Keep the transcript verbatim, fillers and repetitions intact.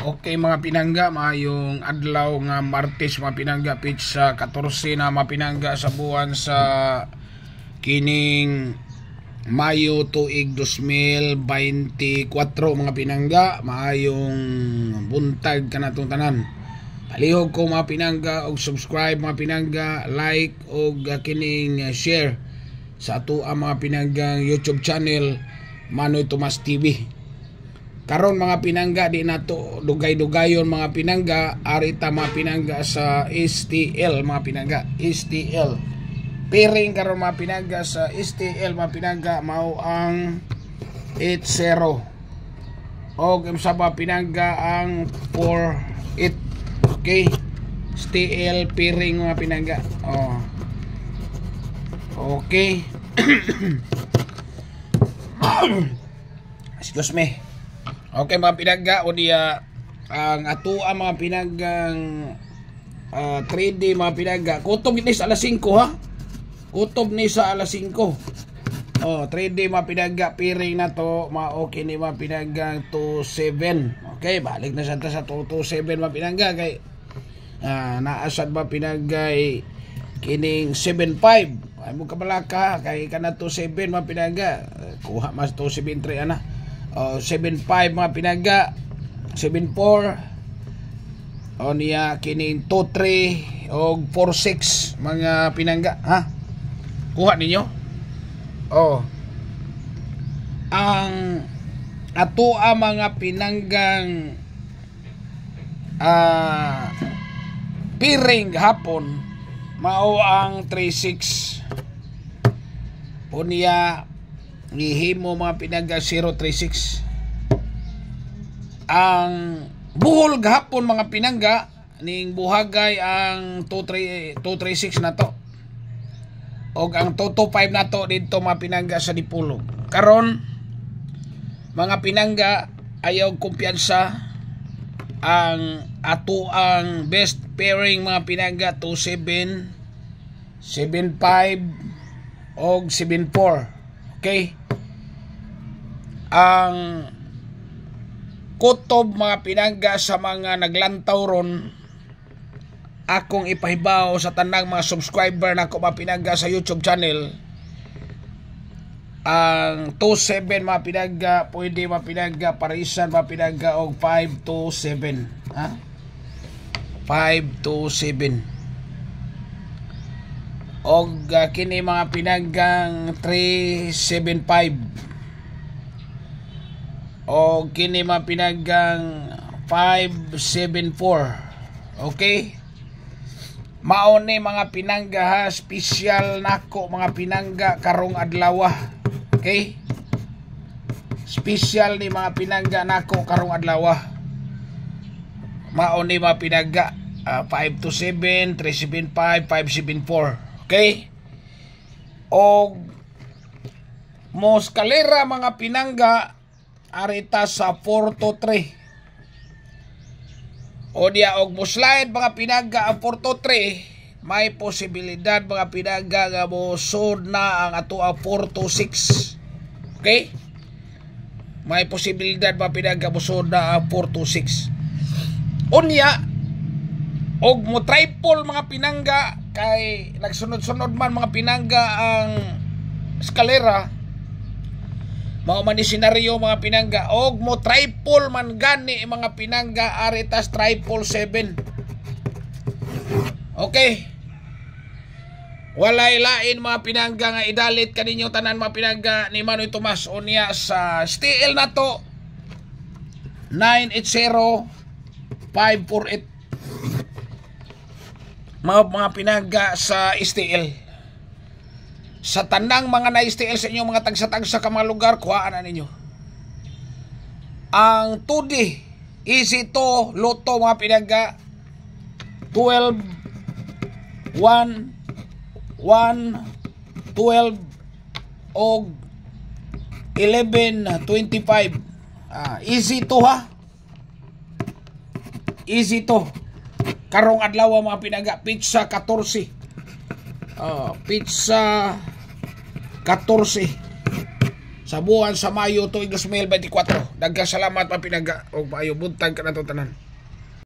Okay mga pinangga, maayong adlaw nga Martes mga pinangga, pizza fourteen na mga pinangga sa buwan sa kining Mayo tuig twenty twenty-four mga pinangga. Maayong buntag kanatong tanan. Palihog ko mga pinangga og subscribe mga pinangga, like og kining share sa ato ang mga pinanggang YouTube channel Manoy Tomas T V. Karon mga pinangga, di nato dugay-dugayon mga pinangga, arita mga pinangga sa S T L mga pinangga, S T L piring karon mga pinangga sa S T L mga pinangga mao ang eighty og sa mga pinangga ang forty-eight. Okay, S T L piring mga pinangga. Oh, okay. Excuse me. Okay mga pinangga, o diya ang ato ang mga pinanggang uh, three D mga pinangga. Kutob ni sa alas singko ha. Kutob ni sa alas singko. Oh, three D mga pinangga, piring na to, mga okay ni mga pinanggang two seven. Okay, balik na sa ta sa two seven mga pinangga kay uh, naasad mga pinangga kining seven five. Ay mo kabalaka kay kana two seven mga pinangga. Kuha mas two seven three ana. Uh, seven five mga pinangga, seven four o niya kining two three o four six mga pinangga ha. Kuha ninyo. Oh, ang ato ang mga pinanggang uh, piring hapon mao ang three six o niya gihimo mga pinangga zero three six. Ang buhol gahapon mga pinangga ning buhagay ang two three six na to, og ang two two five na to dito mga pinangga sa Dipolog. Karon mga pinangga, ayaw kumpiyansa ang ato ang best pairing mga pinangga two seven, seven five og seven four. Okay, ang kutob mga pinangga sa mga naglantaw ron, akong ipahibaw sa tanang mga subscriber na ko mga pinangga sa YouTube channel, ang two seven mga pinangga pwede mga pinangga parisan mga pinangga og five two seven ha, five two seven. Og uh, kini mga pinanggang three seven five og kini mga pinanggang five seven four. Okay, mao ni mga pinangga ha, special nako mga pinangga karong adlaw. Okay, special ni mga pinangga nako karong adlaw. Mao ni mga pinangga uh, five two seven, three seven five, five seven four. Okay, o moskalera mga pinangga arita sa four two three o diya og moslide mga pinangga ang four two three, may posibilidad mga pinangga nga mosud na ang ato ang four two six. Okay, may posibilidad mga pinangga mosud na ang four two six. Unya og mo triple mga pinangga kay nagsunod-sunod man mga pinangga ang eskalera, mao man ni senaryo mga pinangga, og mo triple man gani mga pinangga aritas triple seven. Okay, walay lain mga pinangga nga idalit kaninyo tanan mga pinangga ni Manoy Tomas unya sa S T L na to nine eight zero, five four eight. Mga, mga pinangga sa S T L, sa tanang mga na S T L sa inyo mga tagsa-tagsa ka mga lugar, kuhaan na ninyo ang two D easy to loto mga pinangga twelve, one, one, twelve og eleven twenty-five. ah, easy to ha, easy to karong adlaw mga pinangga. Pizza fourteen, uh, pizza fourteen sa buwan sa Mayo tuig twenty twenty-four. Daghang salamat mga pinagga og maayo buntag ka na tanan.